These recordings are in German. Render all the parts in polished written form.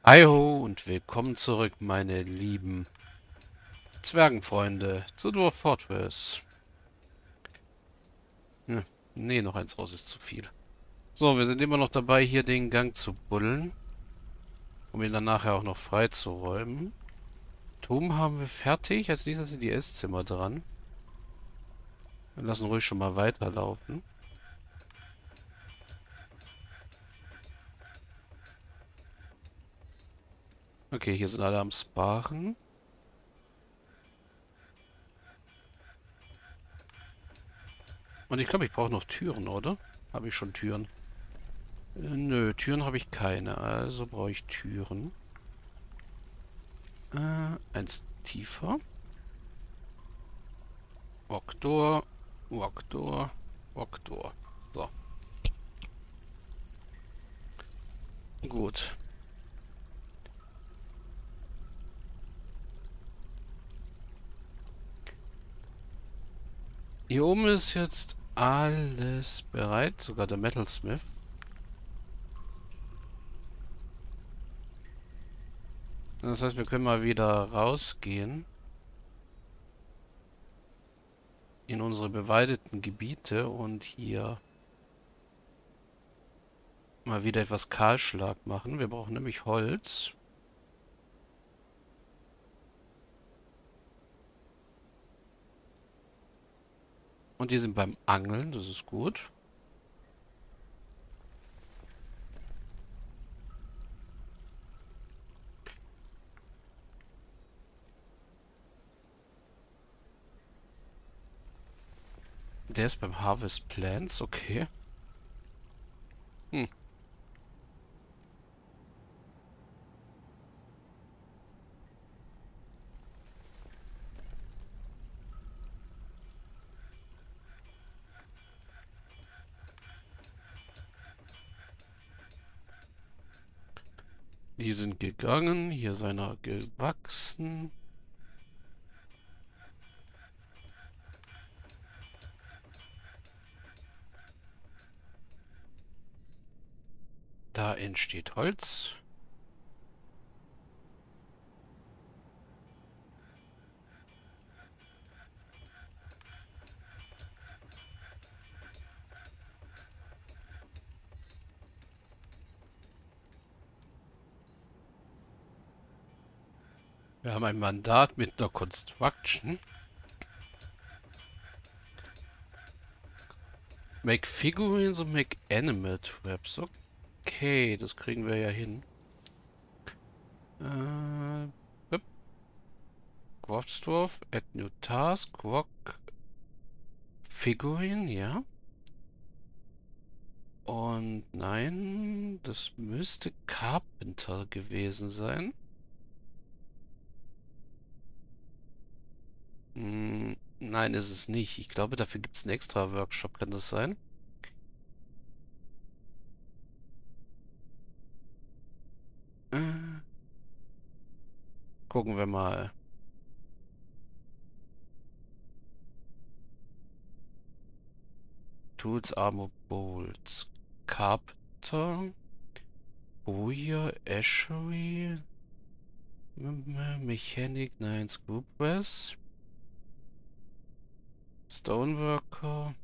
Hi-ho und willkommen zurück, meine lieben Zwergenfreunde, zu Dwarf Fortress. Hm, nee, noch eins raus ist zu viel. So, wir sind immer noch dabei, hier den Gang zu buddeln, um ihn dann nachher auch noch freizuräumen. Turm haben wir fertig, als nächstes sind die Esszimmer dran. Wir lassen ruhig schon mal weiterlaufen. Okay, hier sind alle am Sparen. Und ich glaube, ich brauche noch Türen, oder? Habe ich schon Türen? Nö, Türen habe ich keine, also brauche ich Türen. Eins tiefer. Oktor, Oktor, Oktor. So, gut. Hier oben ist jetzt alles bereit, sogar der Metalsmith. Das heißt, wir können mal wieder rausgehen in unsere beweideten Gebiete und hier mal wieder etwas Kahlschlag machen. Wir brauchen nämlich Holz. Und die sind beim Angeln, das ist gut. Der ist beim Harvest Plants, okay. Hm. Die sind gegangen, hier ist einer gewachsen. Da entsteht Holz. Wir haben ein Mandat mit einer Construction. Make Figurines und Make Animal Traps. Okay, das kriegen wir ja hin. Yep. Quadsdorf, Add New Task, Quack, Figurine, ja. Und nein, das müsste Carpenter gewesen sein. Nein, ist es nicht. Ich glaube, dafür gibt es einen extra Workshop, kann das sein? Äh, gucken wir mal. Tools, Armor, Bolts. Carpenter. Bowyer, Ashery. Mechanic, nein, Screw Press. Stoneworker.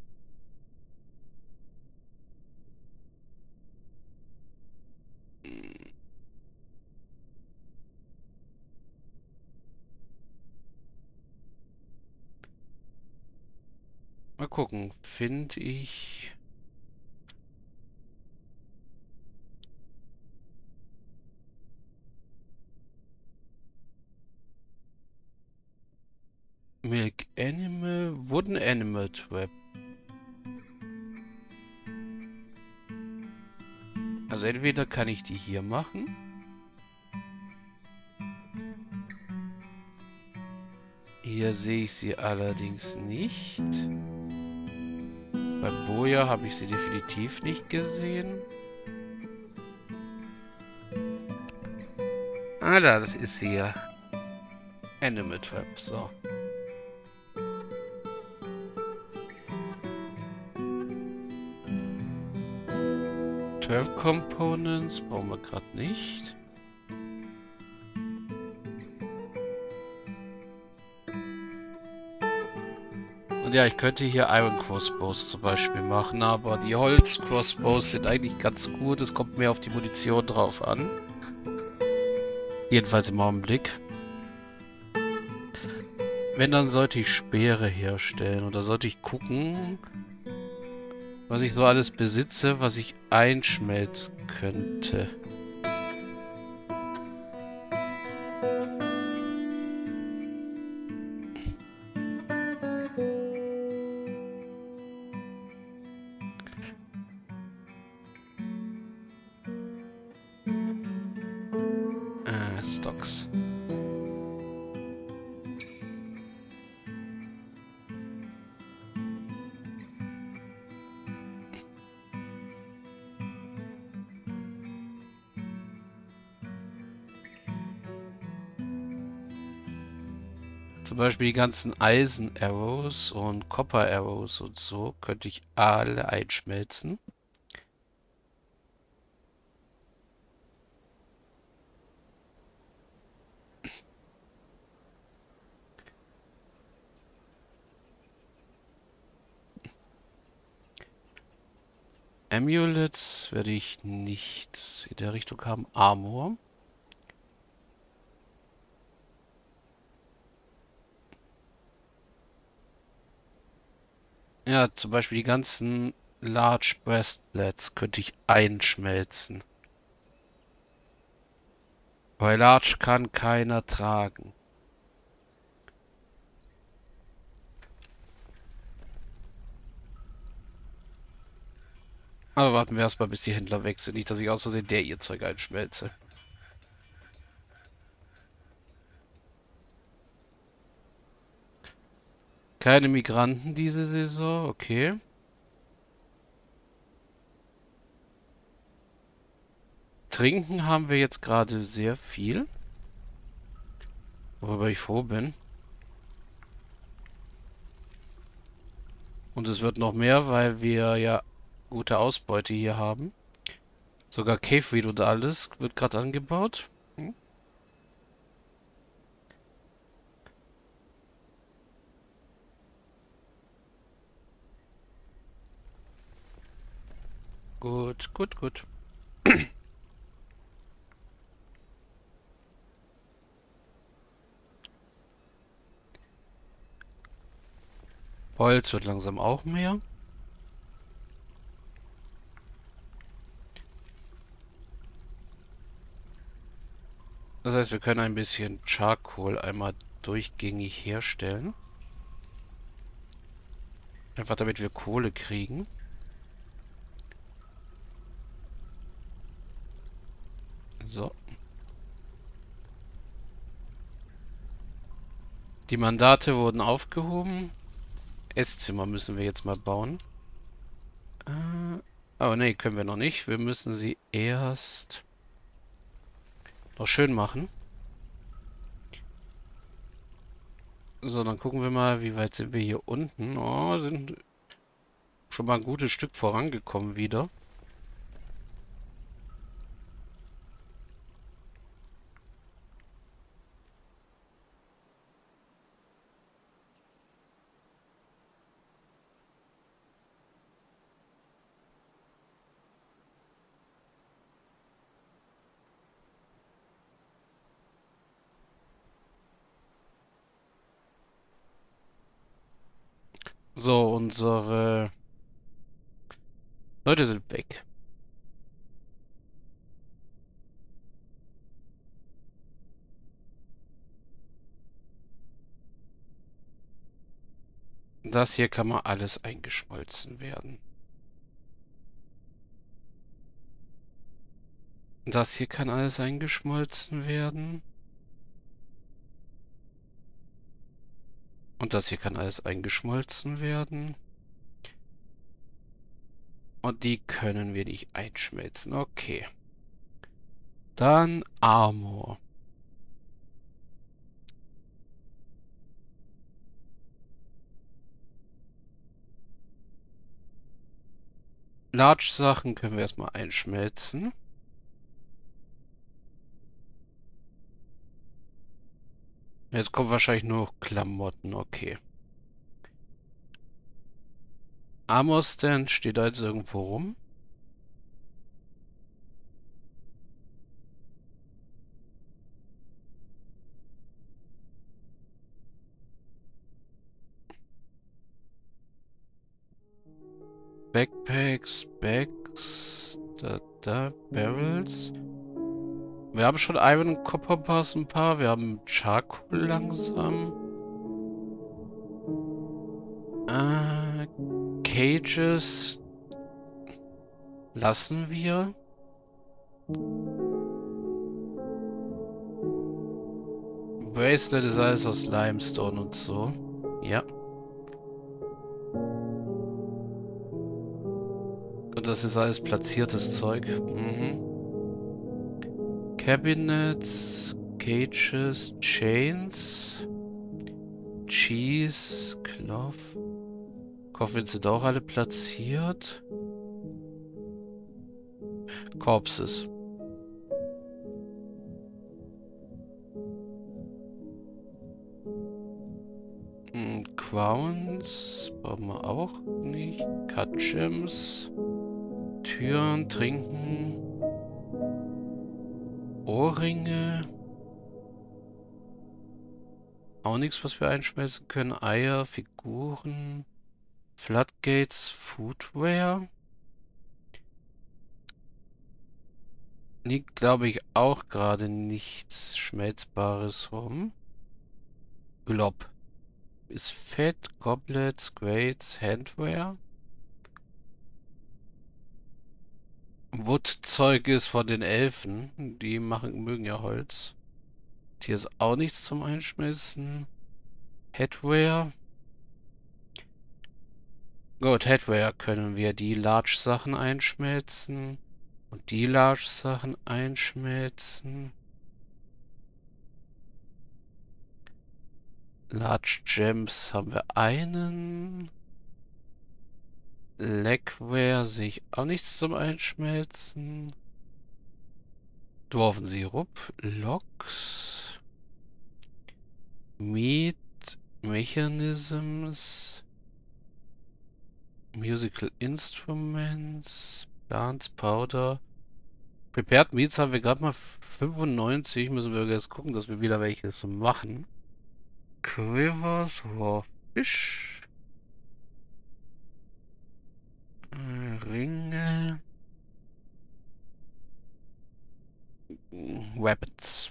Mal gucken, finde ich... Milk Animal, Wooden Animal Trap. Also entweder kann ich die hier machen. Hier sehe ich sie allerdings nicht. Bei Boja habe ich sie definitiv nicht gesehen. Ah, da, das ist sie ja. Animal Trap, so. 12 Components brauchen wir gerade nicht. Und ja, ich könnte hier Iron Crossbows zum Beispiel machen, aber die Holz Crossbows sind eigentlich ganz gut. Es kommt mehr auf die Munition drauf an. Jedenfalls im Augenblick. Wenn, dann sollte ich Speere herstellen. Oder sollte ich gucken, was ich so alles besitze, was ich einschmelzen könnte. Stocks. Zum Beispiel die ganzen Eisen-Arrows und Copper-Arrows und so könnte ich alle einschmelzen. Amulets werde ich nichts in der Richtung haben. Armor. Ja, zum Beispiel die ganzen Large Breastplates könnte ich einschmelzen. Weil Large kann keiner tragen. Aber warten wir erstmal, bis die Händler weg sind. Nicht, dass ich aus Versehen ihr Zeug einschmelze. Keine Migranten diese Saison, okay. Trinken haben wir jetzt gerade sehr viel. Worüber ich froh bin. Und es wird noch mehr, weil wir ja gute Ausbeute hier haben. Sogar Cave Weed und alles wird gerade angebaut. Hm. Gut, gut, gut. Holz wird langsam auch mehr. Das heißt, wir können ein bisschen Charcoal einmal durchgängig herstellen. Einfach damit wir Kohle kriegen. So. Die Mandate wurden aufgehoben. Esszimmer müssen wir jetzt mal bauen. Oh ne, können wir noch nicht. Wir müssen sie erst noch schön machen. So, dann gucken wir mal, wie weit sind wir hier unten. Oh, sind schon mal ein gutes Stück vorangekommen wieder. So, unsere Leute sind weg. Das hier kann mal alles eingeschmolzen werden. Das hier kann alles eingeschmolzen werden. Und das hier kann alles eingeschmolzen werden. Und die können wir nicht einschmelzen. Okay. Dann Armor. Large-Sachen können wir erstmal einschmelzen. Jetzt kommen wahrscheinlich nur noch Klamotten. Okay. Armor Stand steht da jetzt irgendwo rum. Backpacks, Bags, Barrels. Wir haben schon Iron und Copper Bars ein paar. Wir haben Charcoal langsam. Cages lassen wir. Bracelet ist alles aus Limestone und so. Ja. Und das ist alles platziertes Zeug. Mhm. Cabinets, Cages, Chains, Cheese, Cloth. Coffins sind auch alle platziert. Corpses. Crowns brauchen wir auch nicht. Cut Gems. Türen, Trinken. Ohrringe. Auch nichts, was wir einschmelzen können. Eier, Figuren. Floodgates, Foodware. Liegt, glaube ich, auch gerade nichts Schmelzbares rum. Glob. Ist Fett, Goblets, Grates, Handware. Woodzeug ist von den Elfen. Die mögen ja Holz. Hier ist auch nichts zum Einschmelzen. Headwear. Gut, Headwear können wir die Large-Sachen einschmelzen. Und die Large-Sachen einschmelzen. Large Gems haben wir einen. Legware sehe ich auch nichts zum Einschmelzen. Dwarfensirup. Logs. Meat. Mechanisms. Musical Instruments. Plants, Powder. Prepared Meats haben wir gerade mal 95. Müssen wir jetzt gucken, dass wir wieder welches machen. Quivers, Raw Fish. Ringe. Weapons.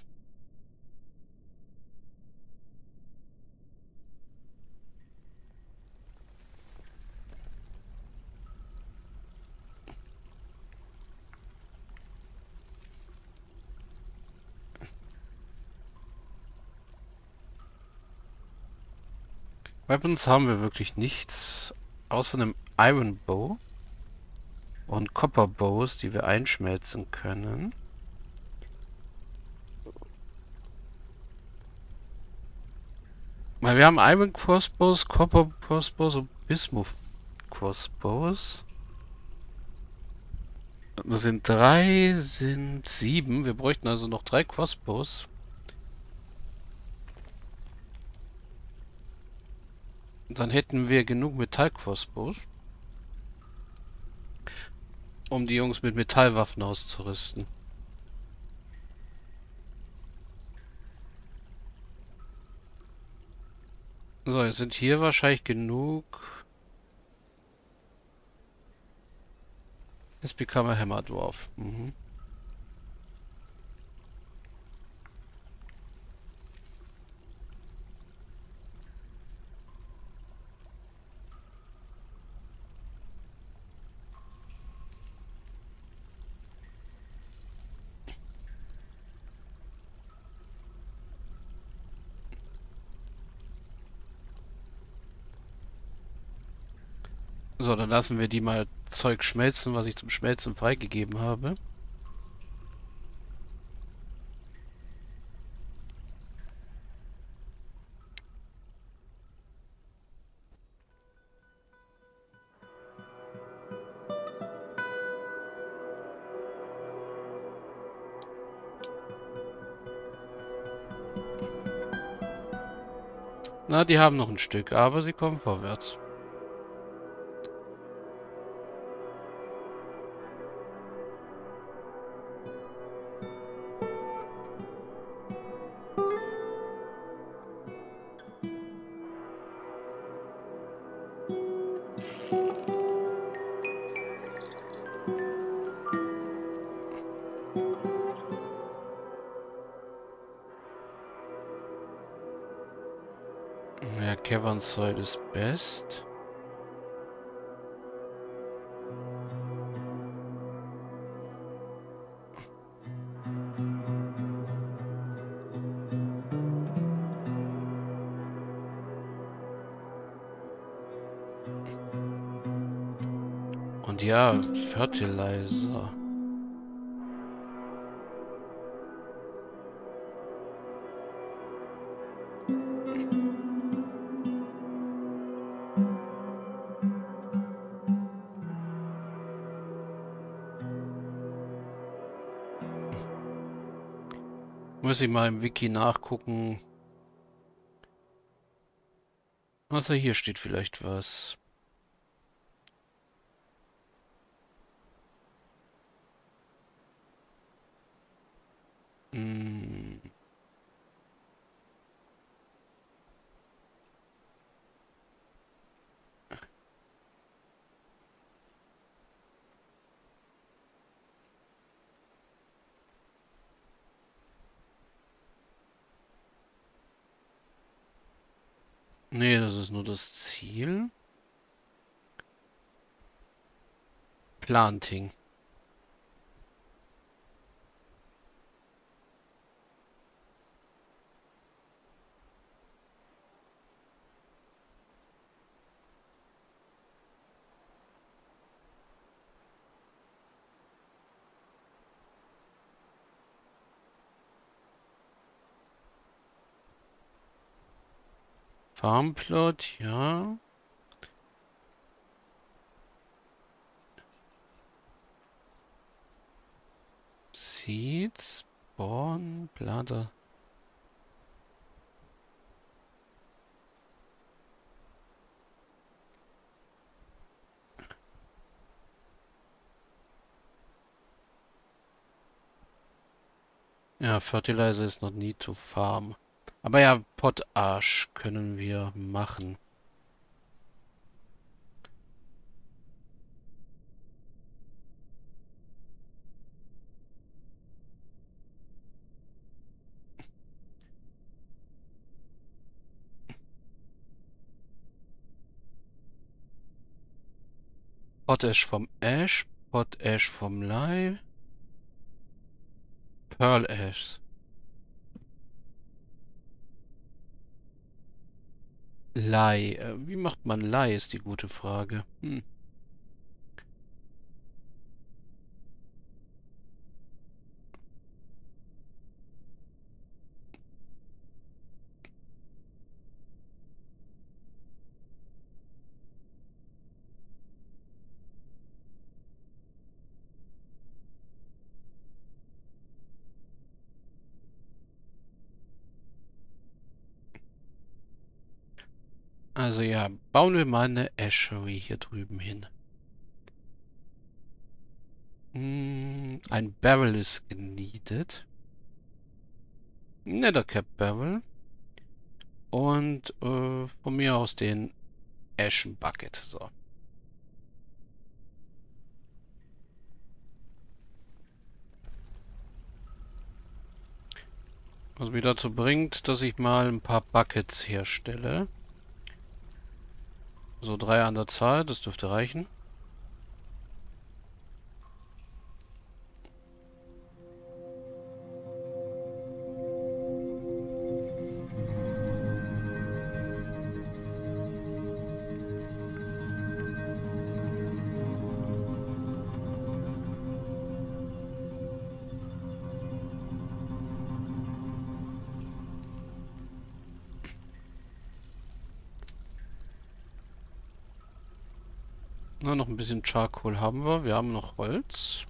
Weapons haben wir wirklich nichts. Außer einem Iron Bow. Und Copper Bows, die wir einschmelzen können. Weil wir haben Iron Crossbows, Copper Crossbows und Bismuth Crossbows. Das sind 3, sind 7. Wir bräuchten also noch 3 Crossbows. Dann hätten wir genug Metall-Crossbows, um die Jungs mit Metallwaffen auszurüsten. So, jetzt sind hier wahrscheinlich genug. Let's become a Hammer Dwarf. Mhm. So, dann lassen wir die mal Zeug schmelzen, was ich zum Schmelzen freigegeben habe. Na, die haben noch ein Stück, aber sie kommen vorwärts. Cavern Soil ist best. Und ja, Fertilizer. Muss ich mal im Wiki nachgucken. Also hier steht vielleicht was. Hm. Nee, das ist nur das Ziel. Planting. Farmplot, ja. Seeds, Spawn, Blader. Ja, Fertilizer ist not need to farm. Aber ja, Potash können wir machen. Potash vom Ash, Potash vom Lye, Pearl Ash. Lye. Wie macht man Lye, ist die gute Frage. Hm. Also ja, bauen wir mal eine Ashery hier drüben hin. Ein Barrel ist geniedet. Nethercap Barrel. Und von mir aus den Ashen Bucket. So. Was mich dazu bringt, dass ich mal ein paar Buckets herstelle. So 3 an der Zahl, das dürfte reichen. Na, noch ein bisschen Charcoal haben wir. Wir haben noch Holz.